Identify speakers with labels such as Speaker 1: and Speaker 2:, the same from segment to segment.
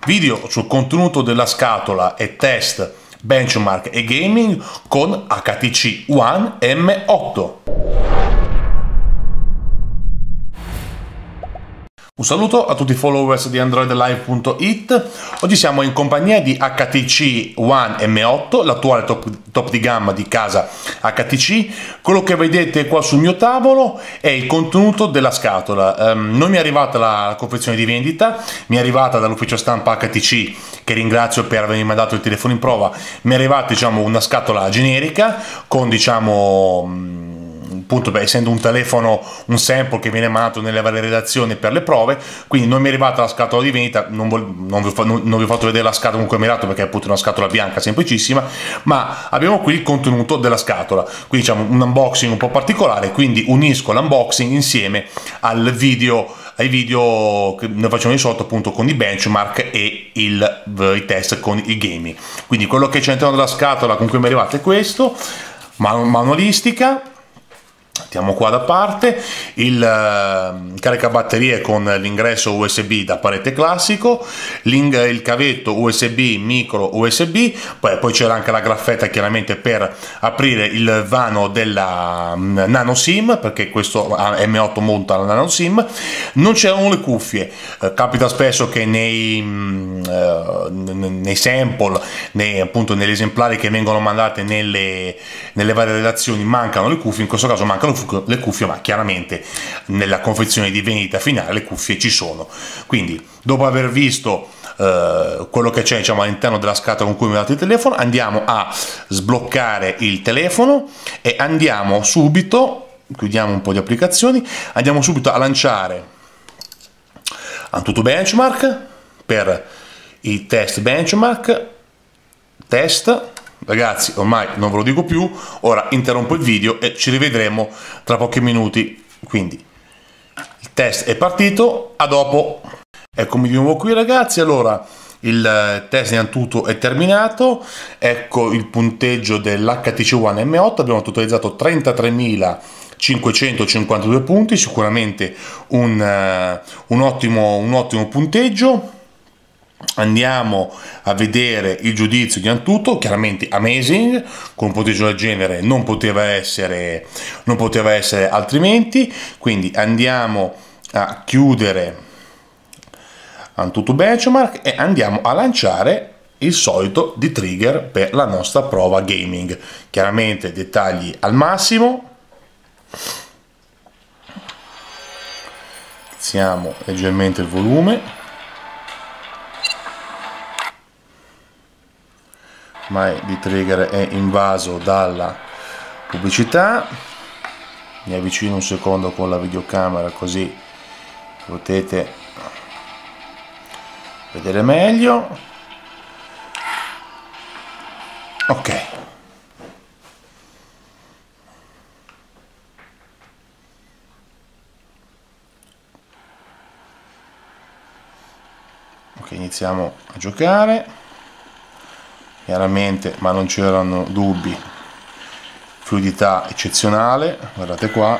Speaker 1: Video sul contenuto della scatola e test benchmark e gaming con HTC One M8. Un saluto a tutti i followers di AndroidLive.it. Oggi siamo in compagnia di HTC One M8, l'attuale top di gamma di casa HTC. Quello che vedete qua sul mio tavolo è il contenuto della scatola. Non mi è arrivata la confezione di vendita, mi è arrivata dall'ufficio stampa HTC, che ringrazio per avermi mandato il telefono in prova. Mi è arrivata, una scatola generica con, appunto, essendo un telefono, un sample che viene mandato nelle varie redazioni per le prove, quindi non mi è arrivata la scatola di vendita. Non vi ho fatto vedere la scatola comunque mi è arrivata, perché è appunto una scatola bianca semplicissima, ma abbiamo qui il contenuto della scatola, quindi un unboxing un po' particolare, quindi unisco l'unboxing insieme ai video che ne facciamo di sotto, appunto, con i benchmark e i test con il gaming. Quindi quello che c'è all'interno della scatola con cui mi è arrivato è questo, manualistica. Mettiamo qua da parte il caricabatterie con l'ingresso USB da parete classico, il cavetto USB, micro USB, poi c'era anche la graffetta chiaramente per aprire il vano della nano SIM, perché questo M8 monta la nano SIM. Non c'erano le cuffie, capita spesso che nei sample, appunto negli esemplari che vengono mandati nelle varie redazioni, mancano le cuffie. In questo caso mancano le cuffie, ma chiaramente nella confezione di vendita finale le cuffie ci sono. Quindi, dopo aver visto quello che c'è all'interno della scatola con cui mi date il telefono, andiamo a sbloccare il telefono e andiamo subito, chiudiamo un po' di applicazioni, andiamo subito a lanciare Antutu Benchmark per i test benchmark. Ragazzi, ormai non ve lo dico più, ora interrompo il video e ci rivedremo tra pochi minuti. Quindi il test è partito, a dopo. Eccomi di nuovo qui, ragazzi. Allora, il test di Antutu è terminato, ecco il punteggio dell'HTC One M8, abbiamo totalizzato 33.552 punti, sicuramente un ottimo punteggio. Andiamo a vedere il giudizio di Antutu, chiaramente amazing, con un punteggio del genere non poteva essere altrimenti. Quindi andiamo a chiudere Antutu Benchmark e andiamo a lanciare il solito di trigger per la nostra prova gaming, chiaramente dettagli al massimo. Alziamo leggermente il volume, ormai di trigger è invaso dalla pubblicità. Mi avvicino un secondo con la videocamera così potete vedere meglio. Ok, iniziamo a giocare. Chiaramente, ma non c'erano dubbi, fluidità eccezionale, guardate qua.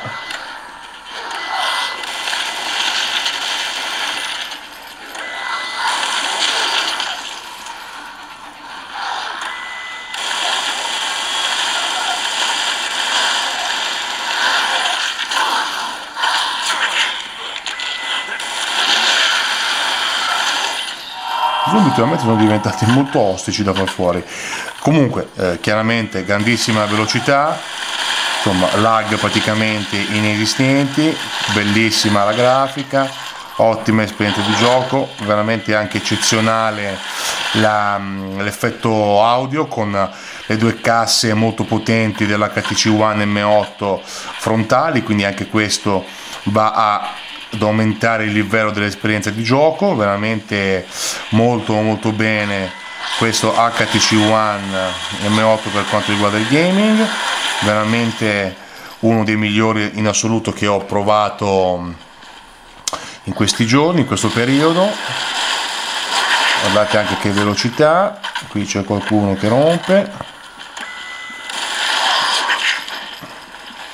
Speaker 1: Ultimamente sono diventati molto ostici da far fuori. Comunque chiaramente grandissima velocità, lag praticamente inesistenti, bellissima la grafica, ottima esperienza di gioco, veramente anche eccezionale l'effetto audio con le due casse molto potenti dell'HTC One M8 frontali, quindi anche questo va ad aumentare il livello dell'esperienza di gioco. Veramente molto bene questo HTC One M8 per quanto riguarda il gaming, veramente uno dei migliori in assoluto che ho provato in questi giorni, in questo periodo. Guardate anche che velocità, qui c'è qualcuno che rompe.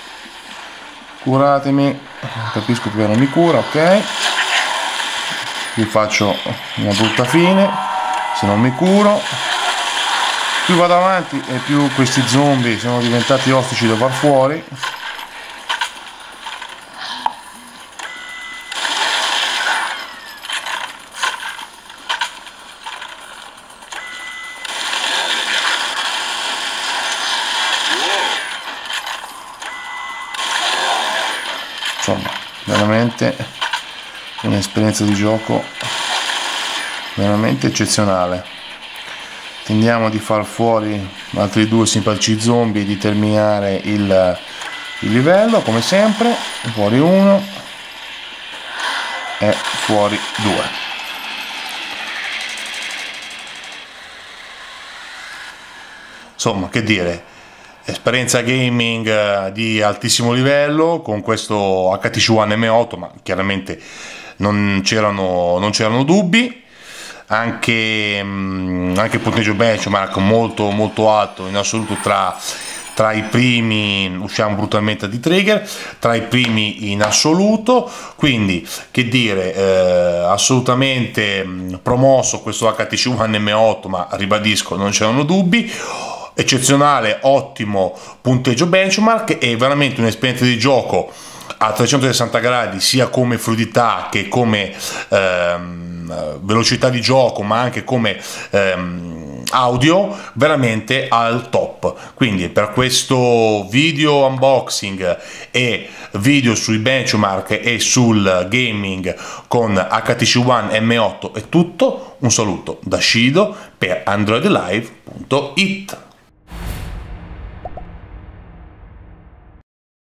Speaker 1: Curatemi, capisco che non mi cura, ok. vi faccio una brutta fine se non mi curo. Più vado avanti e più questi zombie sono diventati ostici da far fuori. Insomma, veramente un'esperienza di gioco veramente eccezionale. Tendiamo di far fuori altri 2 simpatici zombie e di terminare il livello come sempre. Fuori 1 e fuori 2. Insomma, che dire, esperienza gaming di altissimo livello con questo HTC One M8, ma chiaramente non c'erano dubbi. Anche il punteggio benchmark molto alto in assoluto, tra i primi, usciamo brutalmente di Trigger, tra i primi in assoluto, quindi che dire, assolutamente promosso questo HTC One M8, ma ribadisco non c'erano dubbi. Eccezionale, ottimo punteggio benchmark e veramente un'esperienza di gioco a 360 gradi sia come fluidità che come velocità di gioco, ma anche come audio, veramente al top. Quindi per questo video unboxing e video sui benchmark e sul gaming con HTC One M8 è tutto. Un saluto da Shido per AndroidLive.it.